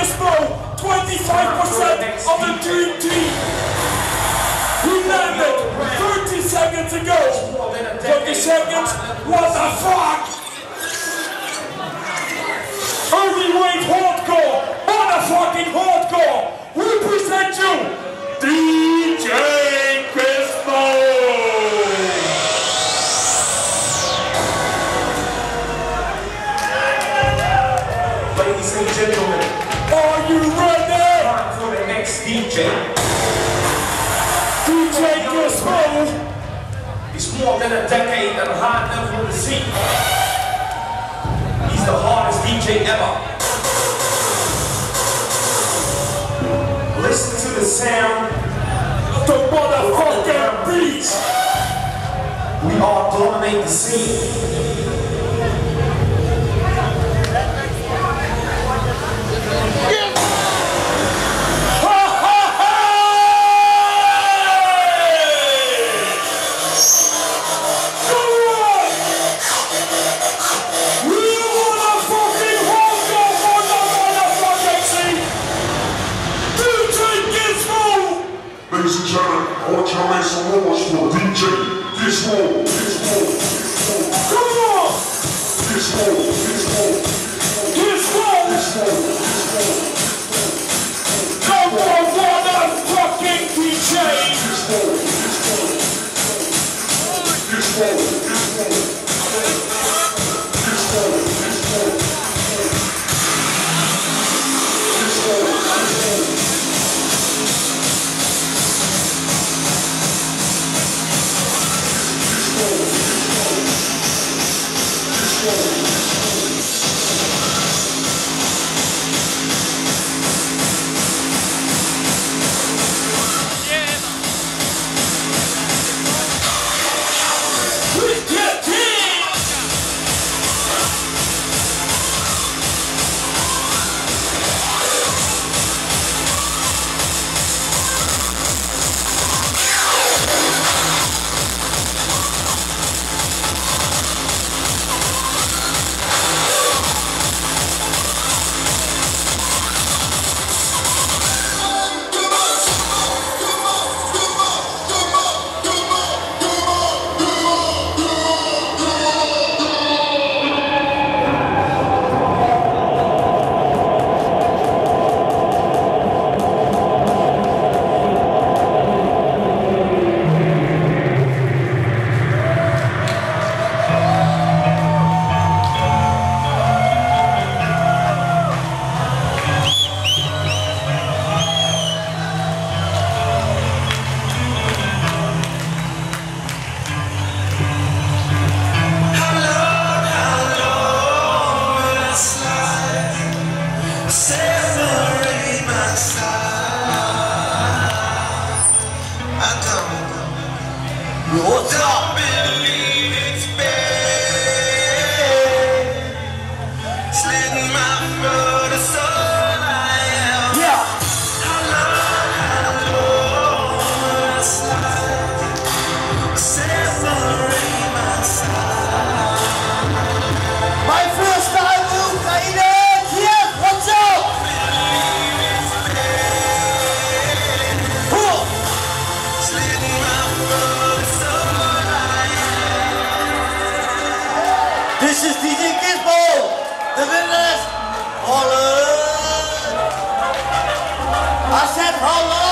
GIZMO, 25% of the dream team. We landed 30 seconds ago. 30 seconds? What the fuck? Heavyweight hardcore, motherfucking hardcore. We present you DJ GIZMO. Ladies and gentlemen, are you ready? time for the next DJ. DJ GIZMO He's more than a decade and high level of the scene. He's the hardest DJ ever. Listen to the sound of the motherfucking beats. We all dominate the scene. Ladies and gentlemen, I want you to make some noise for DJ GIZMO. Come on! GIZMO. Number one fucking DJ! This is DJ GIZMO, the winners, Holland. I said Holland.